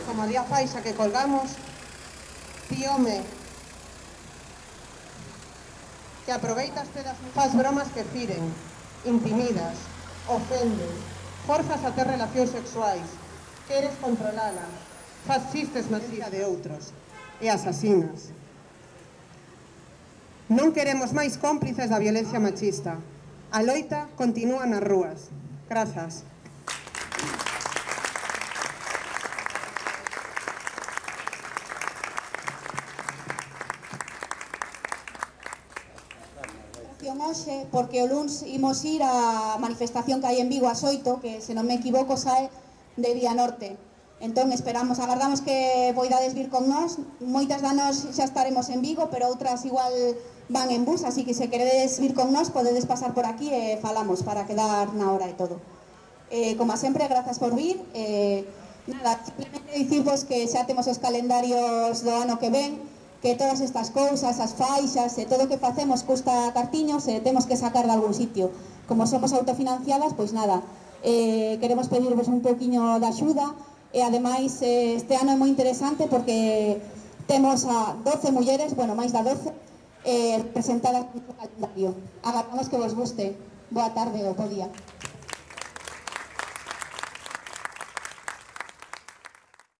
como a día faixa que colgamos, ti, home, que aproveitaste das faz bromas que firen, intimidas, ofendes, forzas a ter relacións sexuais, queres controlala, faz chistes na cita de outros e asasinas. Non queremos máis cómplices da violencia machista. A loita continúa nas rúas. Grazas. Hoxe, porque o luns imos ir á manifestación que hai en Vigo ás 8, que se non me equivoco sae de Vía Norte. Entón agardamos que poidades vir con nós. Moitas da nós xa estaremos en Vigo, pero outras igual van en bus, así que se queredes vir con nós podedes pasar por aquí e falamos para quedar na hora e todo. Como sempre, grazas por vir. Nada, simplemente dicirvos que xa temos os calendarios do ano que ven, que todas estas cousas, as faixas e todo o que facemos custa cartiños e temos que sacar de algún sitio. Como somos autofinanciadas, pois nada, queremos pedirvos un pouquiño de axuda e ademais este ano é moi interesante porque temos a 12 mulleres, bueno, máis da 12, presentadas no calendario. Agardamos que vos guste. Boa tarde ou bo día.